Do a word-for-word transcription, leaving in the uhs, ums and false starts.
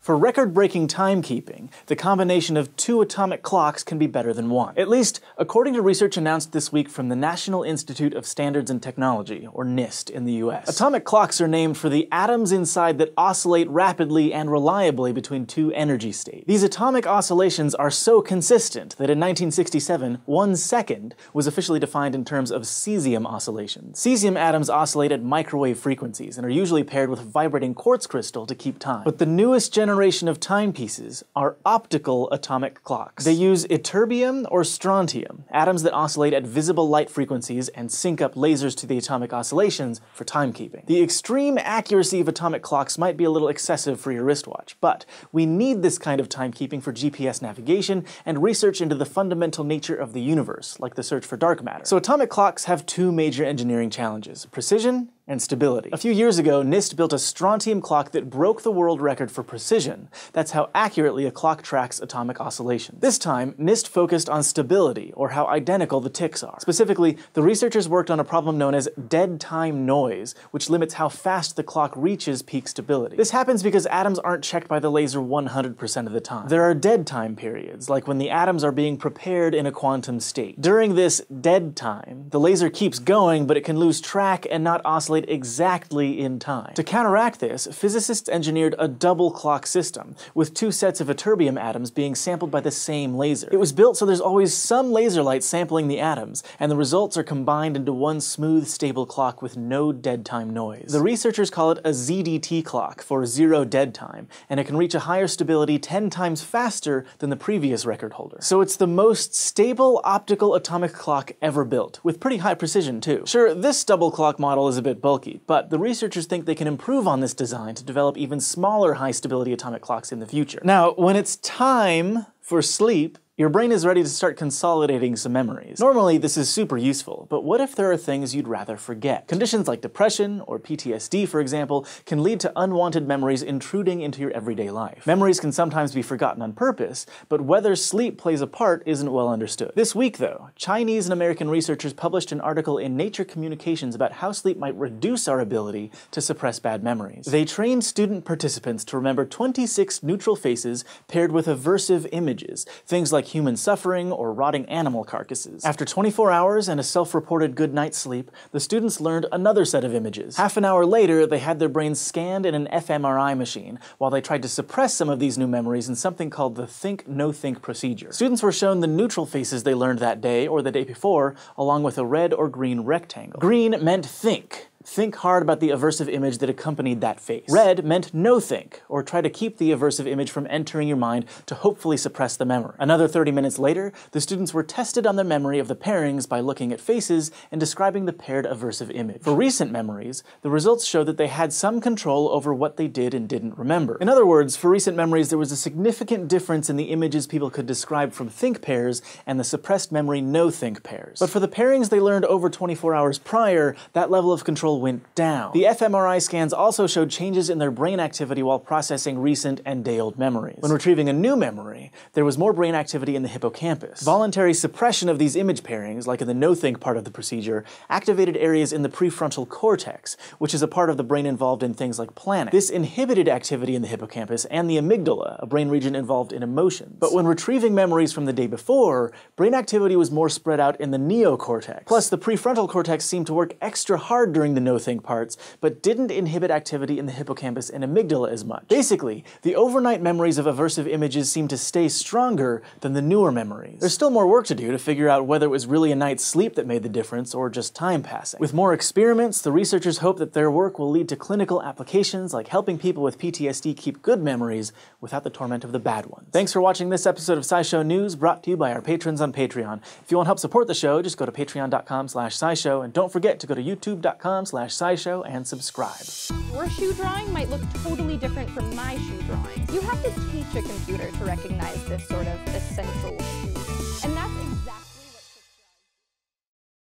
For record-breaking timekeeping, the combination of two atomic clocks can be better than one. At least, according to research announced this week from the National Institute of Standards and Technology, or NIST, in the U S. Atomic clocks are named for the atoms inside that oscillate rapidly and reliably between two energy states. These atomic oscillations are so consistent that in nineteen sixty-seven, one second was officially defined in terms of cesium oscillations. Cesium atoms oscillate at microwave frequencies and are usually paired with a vibrating quartz crystal to keep time. But the newest generation of timepieces are optical atomic clocks. They use ytterbium or strontium, atoms that oscillate at visible light frequencies and sync up lasers to the atomic oscillations for timekeeping. The extreme accuracy of atomic clocks might be a little excessive for your wristwatch, but we need this kind of timekeeping for G P S navigation and research into the fundamental nature of the universe, like the search for dark matter. So atomic clocks have two major engineering challenges: precision and stability. A few years ago, NIST built a strontium clock that broke the world record for precision. That's how accurately a clock tracks atomic oscillations. This time, NIST focused on stability, or how identical the ticks are. Specifically, the researchers worked on a problem known as dead time noise, which limits how fast the clock reaches peak stability. This happens because atoms aren't checked by the laser one hundred percent of the time. There are dead time periods, like when the atoms are being prepared in a quantum state. During this dead time, the laser keeps going, but it can lose track and not oscillate exactly in time. To counteract this, physicists engineered a double clock system, with two sets of ytterbium atoms being sampled by the same laser. It was built so there's always some laser light sampling the atoms, and the results are combined into one smooth, stable clock with no dead time noise. The researchers call it a Z D T clock, for zero dead time, and it can reach a higher stability ten times faster than the previous record holder. So it's the most stable optical atomic clock ever built, with pretty high precision too. Sure, this double clock model is a bit bulky, but the researchers think they can improve on this design to develop even smaller high-stability atomic clocks in the future. Now, when it's time for sleep, your brain is ready to start consolidating some memories. Normally, this is super useful, but what if there are things you'd rather forget? Conditions like depression or P T S D, for example, can lead to unwanted memories intruding into your everyday life. Memories can sometimes be forgotten on purpose, but whether sleep plays a part isn't well understood. This week, though, Chinese and American researchers published an article in Nature Communications about how sleep might reduce our ability to suppress bad memories. They trained student participants to remember twenty-six neutral faces paired with aversive images, things like human suffering or rotting animal carcasses. After twenty-four hours and a self-reported good night's sleep, the students learned another set of images. Half an hour later, they had their brains scanned in an f M R I machine, while they tried to suppress some of these new memories in something called the think-no-think procedure. Students were shown the neutral faces they learned that day or the day before, along with a red or green rectangle. Green meant think. Think hard about the aversive image that accompanied that face. Red meant no think, or try to keep the aversive image from entering your mind to hopefully suppress the memory. Another thirty minutes later, the students were tested on their memory of the pairings by looking at faces and describing the paired aversive image. For recent memories, the results showed that they had some control over what they did and didn't remember. In other words, for recent memories, there was a significant difference in the images people could describe from think pairs and the suppressed memory no think pairs. But for the pairings they learned over twenty-four hours prior, that level of control went down. The f M R I scans also showed changes in their brain activity while processing recent and day-old memories. When retrieving a new memory, there was more brain activity in the hippocampus. Voluntary suppression of these image pairings, like in the no-think part of the procedure, activated areas in the prefrontal cortex, which is a part of the brain involved in things like planning. This inhibited activity in the hippocampus and the amygdala, a brain region involved in emotions. But when retrieving memories from the day before, brain activity was more spread out in the neocortex. Plus, the prefrontal cortex seemed to work extra hard during the no-think parts, but didn't inhibit activity in the hippocampus and amygdala as much. Basically, the overnight memories of aversive images seem to stay stronger than the newer memories. There's still more work to do to figure out whether it was really a night's sleep that made the difference or just time passing. With more experiments, the researchers hope that their work will lead to clinical applications like helping people with P T S D keep good memories without the torment of the bad ones. Thanks for watching this episode of SciShow News, brought to you by our patrons on Patreon. If you want to help support the show, just go to patreon.com slash scishow, and don't forget to go to youtube.com slash scishow and subscribe. Your shoe drawing might look totally different from my shoe drawing. You have to teach a computer to recognize this sort of essential shoe. And that's exactly